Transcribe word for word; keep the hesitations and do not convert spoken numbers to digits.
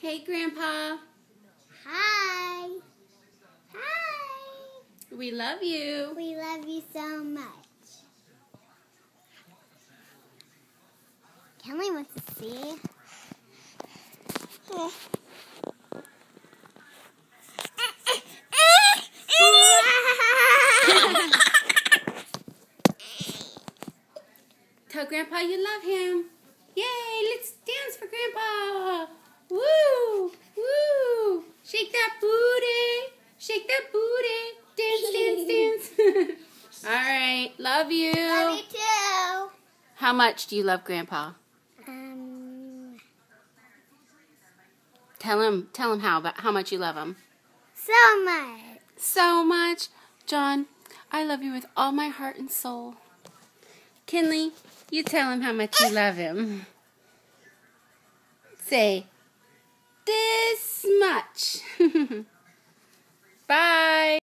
Hey, Grandpa. Hi. Hi. We love you. We love you so much. Kinley wants to see. Tell Grandpa you love him. Yay, let's dance for Grandpa. Woo, woo. Shake that booty. Shake that booty. Dance, dance, dance. All right, love you. Love you too. How much do you love Grandpa? Um, Tell him, tell him how, about how much you love him. so much. So much. John, I love you with all my heart and soul. Kinley, you tell him how much you love him. Say, this much. Bye.